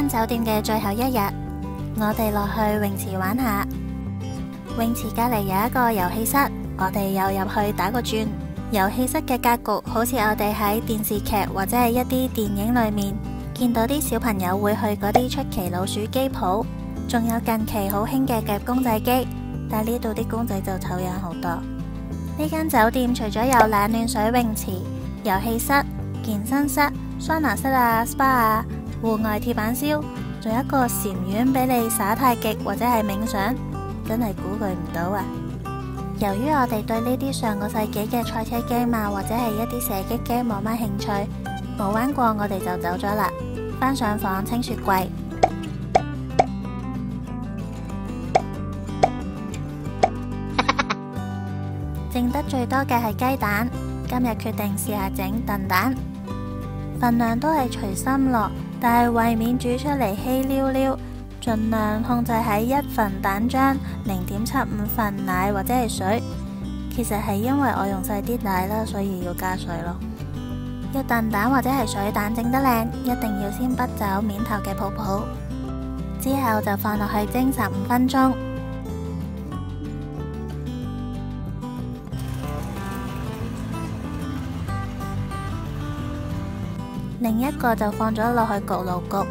酒店嘅最後一日，我哋落去泳池玩下。泳池隔籬有一個遊戲室，我哋又入去打個轉。遊戲室嘅格局好似我哋喺電視劇或者係一啲電影裏面見到啲小朋友會去嗰啲出奇老鼠機鋪，仲有近期好興嘅夾公仔機，但係呢度啲公仔就醜樣好多。呢間酒店除咗有冷暖水泳池、遊戲室、健身室、桑拿室啊、SPA 啊、戶外鐵板燒，仲有一個禪院俾你耍太極或者係冥想，真係估佢唔到啊！由於我哋對呢啲上個世紀嘅賽車 game 啊，或者係一啲射擊 game 冇乜興趣，冇玩過，我哋就走咗啦。返上房清雪櫃，剩得最多嘅係雞蛋，今日決定試下整燉蛋，份量都係隨心落，但係為免煮出嚟稀溜溜，盡量控制喺1份蛋漿0.75份奶或者係水。其實係因為我用細啲奶啦，所以要加水咯。要燉蛋或者係水蛋整得靚，一定要先剝走面頭嘅泡泡，之後就放落去蒸15分鐘。另一個就放咗落去焗爐焗，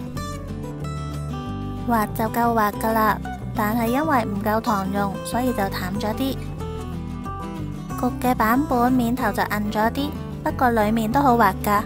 滑就夠滑噶啦，但係因為唔夠糖用，所以就淡咗啲。焗嘅版本面頭就硬咗啲，不過裏面都好滑噶。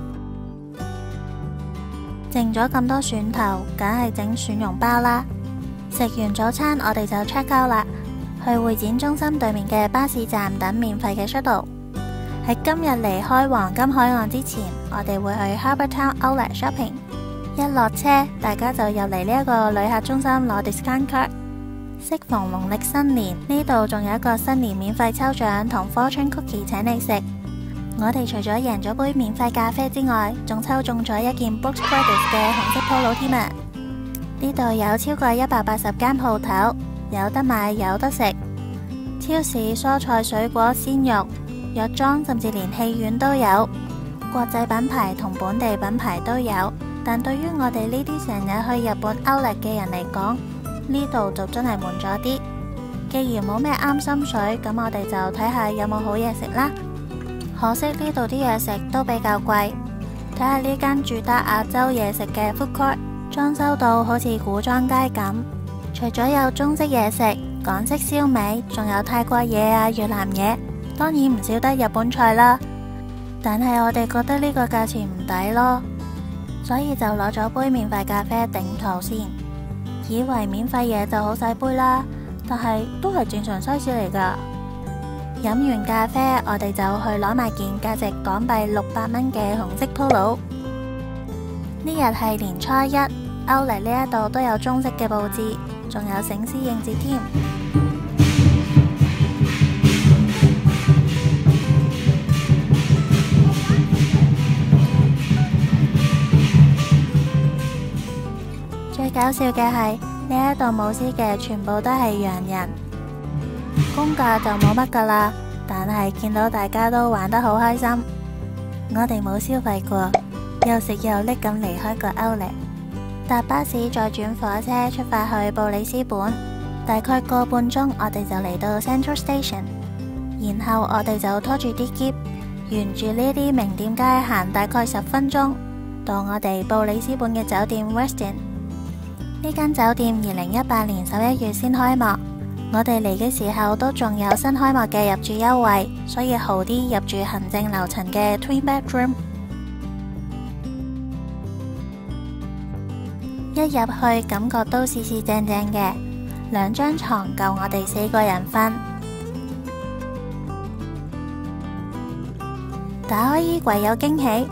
剩咗咁多蒜頭，梗係整蒜蓉包啦。食完早餐，我哋就 check out 啦，去會展中心對面嘅巴士站等免費嘅 shuttle。喺今日離開黃金海岸之前，我哋會去 Harbour Town Outlet Shopping。一落車，大家就入嚟呢一個旅客中心攞 discount card。適逢農曆新年，呢度仲有一個新年免費抽獎同 Fortune Cookie 請你食。我哋除咗贏咗杯免費咖啡之外，仲抽中咗一件 Brooks Brothers 嘅紅色 polo 添啊！呢度有超過180間鋪頭，有得買有得食。超市蔬菜水果鮮肉、藥妝甚至連戲院都有，國際品牌同本地品牌都有。但對於我哋呢啲成日去日本 Outlet 嘅人嚟講，呢度就真係悶咗啲。既然冇咩啱心水，咁我哋就睇下有冇好嘢食啦。可惜呢度啲嘢食都比較貴。睇下呢間主打亞洲嘢食嘅 food court， 裝修到好似古裝街咁。除咗有中式嘢食、港式燒味，仲有泰國嘢啊、越南嘢，當然唔少得日本菜啦。但係我哋覺得呢個價錢唔抵咯，所以就攞咗杯免費咖啡頂肚先。以為免費嘢就好細杯啦，但係都係正常 size 嚟噶。飲完咖啡，我哋就去攞埋件價值港幣600蚊嘅紅色 polo。呢日係年初一，Outlet呢一度都有中式嘅佈置，仲有醒獅應節添。最搞笑嘅係呢一度舞獅嘅全部都係洋人，公價就冇乜噶啦，但係見到大家都玩得好開心，我哋冇消費過，又食又拎咁離開個 Outlet， 搭巴士再轉火車出發去布里斯本，大概個半鐘我哋就嚟到 Central Station， 然後我哋就拖住啲篋，沿住呢啲名店街行大概10分鐘，到我哋布里斯本嘅酒店 Westin。呢間酒店2018年11月先開幕，我哋嚟嘅時候都仲有新開幕嘅入住優惠，所以好啲入住行政樓層嘅 Twin Bedroom。一入去感覺都四四正正嘅，2張床夠我哋4個人瞓。打開衣櫃有驚喜，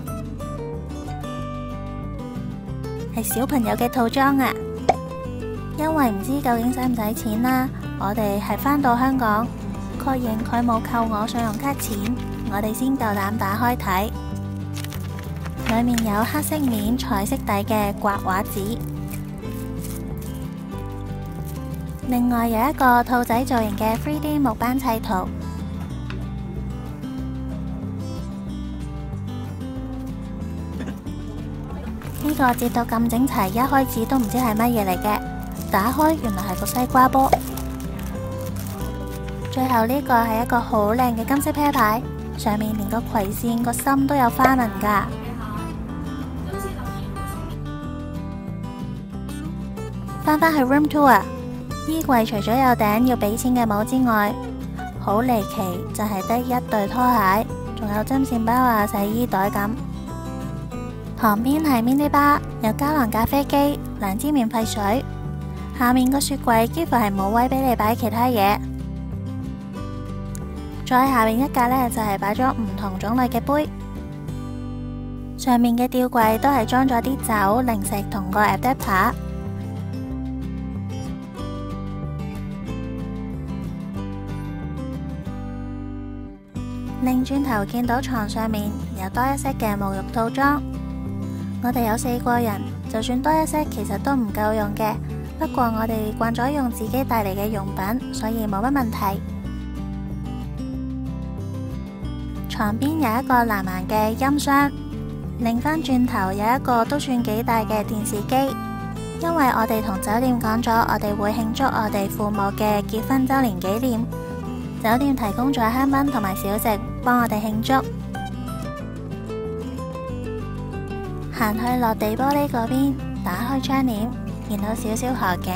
係小朋友嘅套裝啊！因為唔知究竟使唔使錢啦，我哋係返到香港確認佢冇扣我信用卡錢，我哋先夠膽打開睇。裏面有黑色面、彩色底嘅刮畫紙，另外有一個兔仔造型嘅 3D 木板砌圖。呢個折到咁整齊，一開始都唔知係乜嘢嚟嘅，打開原來係個西瓜波。最後呢個係一個好靚嘅金色啤牌，上面連個葵扇個心都有花紋㗎。返去 room tour， 衣櫃除咗有頂要俾錢嘅帽之外，好離奇就係得一對拖鞋，仲有針線包啊、洗衣袋咁。旁邊係 mini bar， 有膠囊咖啡機、2支免費水。下面個雪櫃幾乎係冇位俾你擺其他嘢。再下面一格呢，就係擺咗唔同種類嘅杯。上面嘅吊櫃都係裝咗啲酒、零食同個 adapter。擰轉頭見到床上面有多一 set 嘅沐浴套裝，我哋有4個人，就算多一 set 其實都唔夠用嘅。不過我哋慣咗用自己帶嚟嘅用品，所以冇乜問題。床邊有一個藍顏嘅音箱，擰翻轉頭有一個都算幾大嘅電視機，因為我哋同酒店講咗，我哋會慶祝我哋父母嘅結婚周年紀念。酒店提供咗香檳同埋小食幫我哋慶祝。行去落地玻璃嗰邊，打開窗簾，見到少少河景。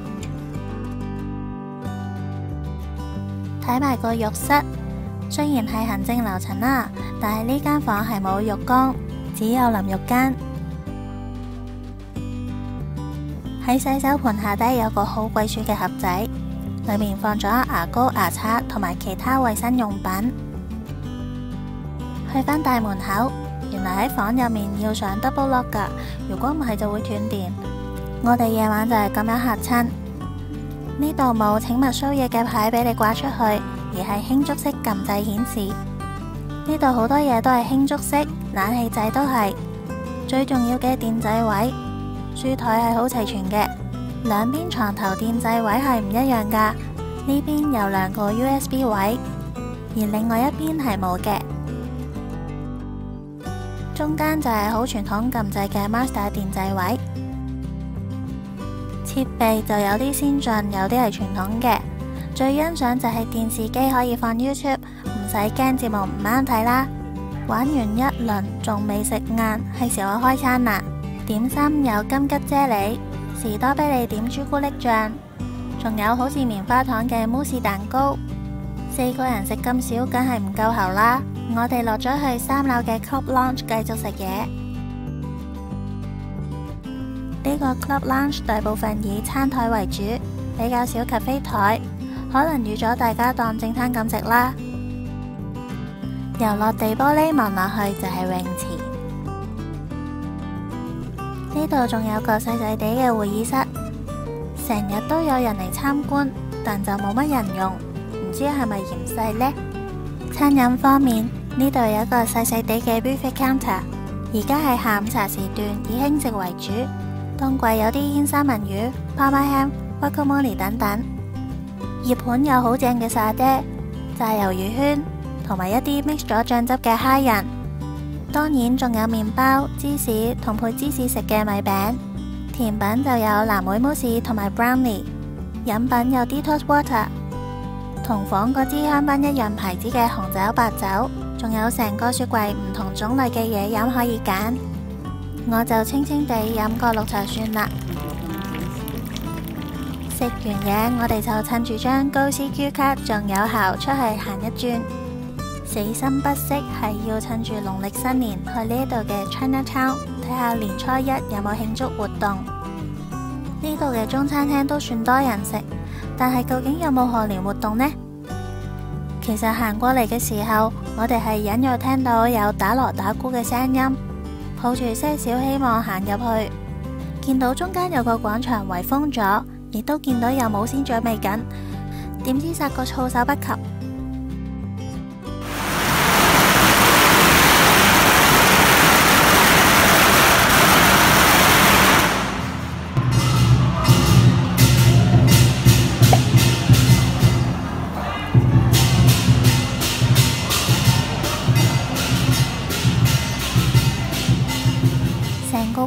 睇埋個浴室，雖然係行政樓層啦，但係呢間房係冇浴缸，只有淋浴間。喺洗手盆下底有個好鬼鼠嘅盒仔，裏面放咗牙膏、牙刷同埋其他衛生用品。去返大門口，原來喺房入面要上 double lock 㗎，如果唔係就會斷電。我哋夜晚就係咁樣嚇親。呢度冇請勿騷擾嘅牌俾你掛出去，而係輕觸式撳掣顯示。呢度好多嘢都係輕觸式，冷氣掣都係。最重要嘅電掣位，書台係好齊全嘅。兩邊床頭電掣位係唔一樣㗎，呢邊有2個 USB 位，而另外一邊係冇嘅。中間就係好傳統撳掣嘅 Master 電掣位。設備就有啲先進，有啲係傳統嘅。最欣賞就係電視機可以放 YouTube， 唔使驚節目唔啱睇啦。玩完一輪仲未食晏，係時候開餐啦。點心有金桔啫喱、士多啤梨點朱古力醬，仲有好似棉花糖嘅慕斯蛋糕。4個人食咁少，梗係唔夠喉啦。我哋落咗去3樓嘅 Club Lounge 繼續食嘢。呢個 Club Lounge 大部分以餐台為主，比較少咖啡台，可能預咗大家當正餐咁食啦。由落地玻璃望落去就係泳池。呢度仲有個細細地嘅會議室，成日都有人嚟參觀，但就冇乜人用，唔知係咪嫌細呢？餐飲方面，呢度有一個細細地嘅 buffet counter， 而家係下午茶時段，以輕食為主。當季有啲煙三文魚、Parma ham、guacamole 等等。熱盤有好正嘅沙爹、炸魷魚圈，同埋一啲 mix 咗醬汁嘅蝦仁。當然仲有麵包、芝士同配芝士食嘅米餅。甜品就有藍莓慕斯同埋 brownie。飲品有啲 detox water， 同房嗰支香檳一樣牌子嘅紅酒、白酒，仲有成個雪櫃唔同種類嘅嘢飲可以揀。我就清清地飲個綠茶算啦。食完嘢，我哋就趁住張高 CQ 卡仲有效出去行一轉。死心不息係要趁住農曆新年去呢度嘅 Chinatown 睇下年初一有冇慶祝活動。呢度嘅中餐廳都算多人食，但係究竟有冇賀年活動呢？其實行過嚟嘅時候，我哋係隱約聽到有打鑼打鼓嘅聲音。抱住些少希望行入去，見到中間有個廣場圍封咗，亦都見到有舞仙準備緊，點知殺個措手不及。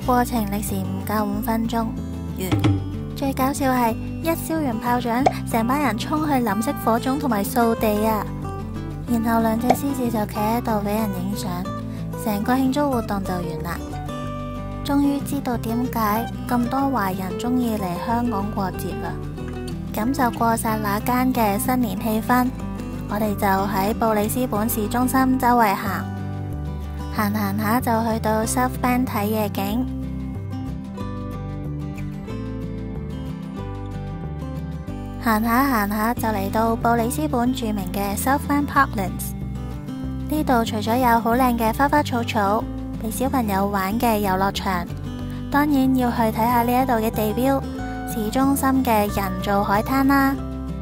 過程歷時唔夠5分鐘，完。最搞笑係一燒完炮仗，成班人衝去淋熄火種同埋掃地啊！然後兩隻獅子就企喺度俾人影相，成個慶祝活動就完啦。終於知道點解咁多華人中意嚟香港過節啦。咁就過晒那間嘅新年氣氛，我哋就喺布里斯本市中心周圍行下就去到 South Bank 睇夜景。行下就嚟到布里斯本著名嘅 Southland Parklands。呢度除咗有好靚嘅花花草草，俾小朋友玩嘅遊樂場，當然要去睇下呢一度嘅地標，市中心嘅人造海灘啦。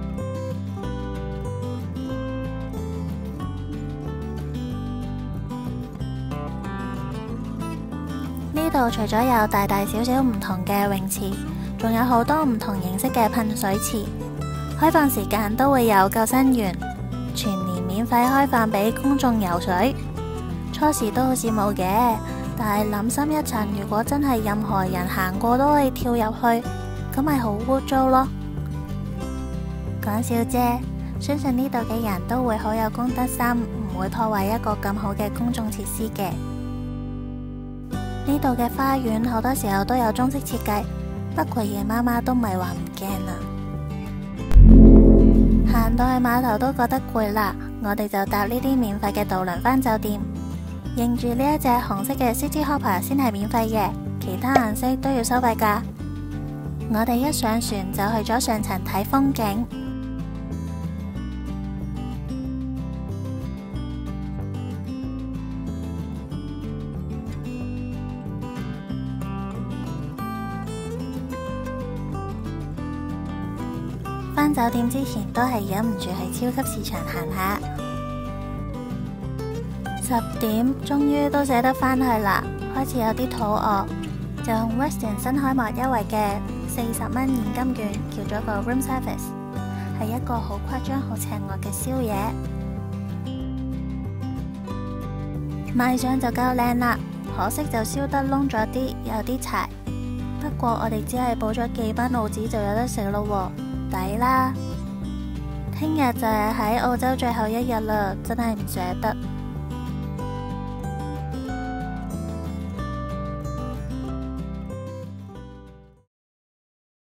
呢度除咗有大大小小唔同嘅泳池，仲有好多唔同形式嘅噴水池。開放時間都會有救生員，全年免費開放俾公眾游水。初時都好似冇嘅，但係諗深一層，如果真係任何人行過都可以跳入去，咁咪好污糟咯。講笑啫，相信呢度嘅人都會好有公德心，唔會破壞一個咁好嘅公眾設施嘅。呢度嘅花園好多時候都有中式設計，不過夜媽媽都唔係話唔驚啊。行到去碼頭都覺得攰啦，我哋就搭呢啲免費嘅渡輪返酒店。認住呢一隻紅色嘅 City Hopper 先係免費嘅，其他顏色都要收費㗎。我哋一上船就去咗上層睇風景。返酒店之前都係忍唔住去超級市場行下。10點終於都捨得返去啦，開始有啲肚餓，就用 Westin 新開幕優惠嘅40蚊現金券叫咗個 room service， 係一個好誇張好邪惡嘅宵夜。賣相就夠靚啦，可惜就燒得燶咗啲，有啲柴。不過我哋只係補咗幾蚊澳紙就有得食咯喎，抵啦！聽日就係喺澳洲最後一日啦，真係唔捨得。